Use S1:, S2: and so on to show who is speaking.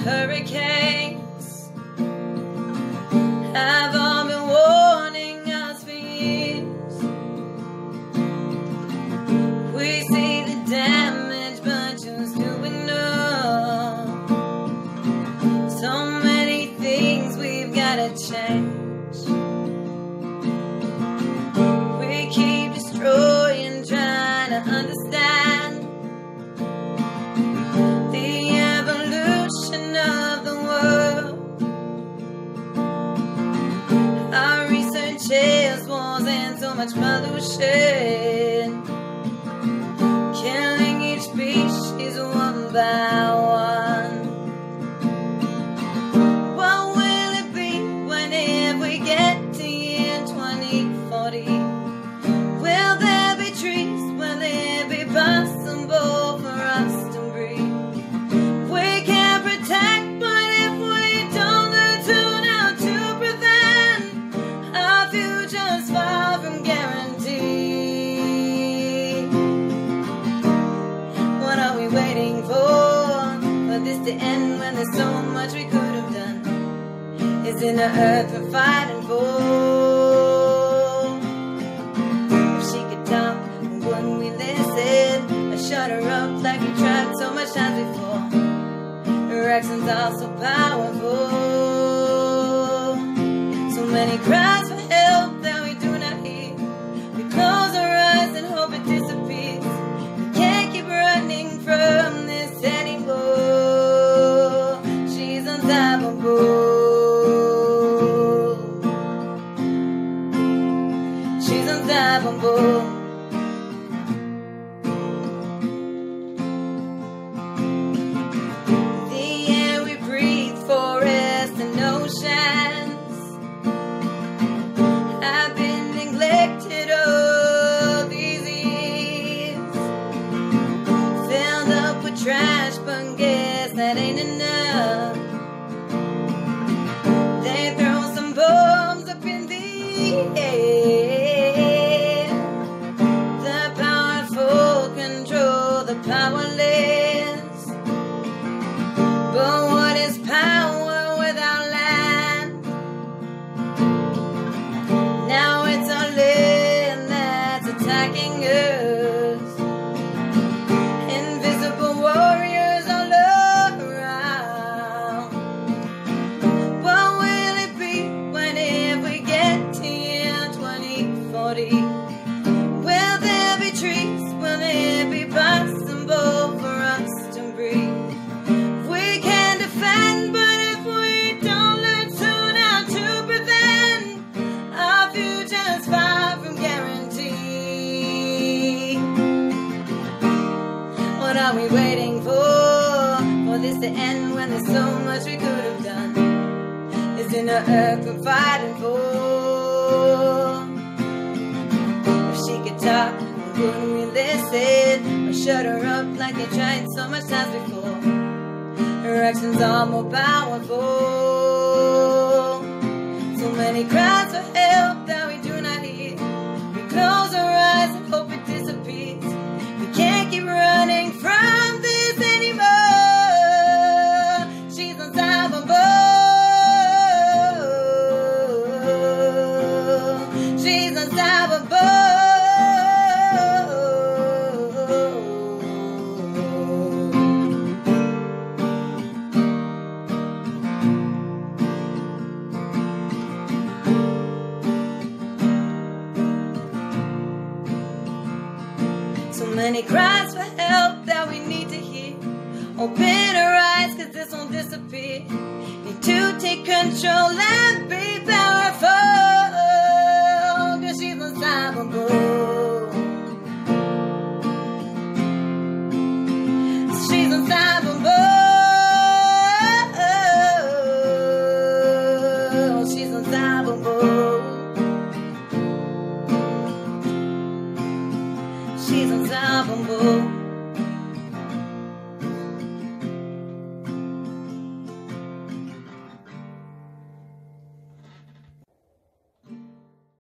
S1: hurricanes have all been warning us for years. We see the damage, but choose to ignore. So many things we've gotta change. We keep destroying, trying to understand the evolution of the world. Our research shares wars and so much pollution, killing each species one by one. What will it be whenever we get to year 2040? Will there be trees? Will it be possible for us to breathe? We can protect, but if we don't learn to now to prevent, our future's far from guaranteed. What are we waiting for this to end when there's so much we could have done? It's in the earth we're fighting for. If she could talk, wouldn't we listen? Or shut her up like we tried so much times before. Her accent's are so powerful. So many cries for help that we do not hear. We close our eyes and hope it disappears. We can't keep running from this anymore. She's unstoppable. She's unstoppable. The air we breathe, forests and oceans have been neglected all these years. Filled up with trash, but guess that ain't enough. They throw some bombs up in the air. The powerful control the powerless. But what is power without land? Now it's our land that's attacking us. Invisible warriors all around. What will it be whenever we get to year 2040? Will there be trees? Will it be possible for us to breathe? We can defend, but if we don't learn soon how to prevent, our future's far from guaranteed. What are we waiting for this to end when there's so much we could have done? It's in the earth we're fighting for. If she could talk, wouldn't we listen? Or shut her up like they tried so much times before? Her actions are more powerful. So many cries for help that we do not hear. We close our eyes and hope it disappears. We can't keep running from this anymore. She's unstoppable. She's unstoppable. So many cries for help that we need to hear. Open our eyes, cause this won't disappear. Need to take control and be powerful.